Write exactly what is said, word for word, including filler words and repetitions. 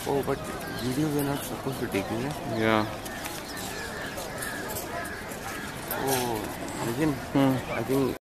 Oh, but videos are not supposed to take, you know? Yeah. Oh, listen, Hmm. I think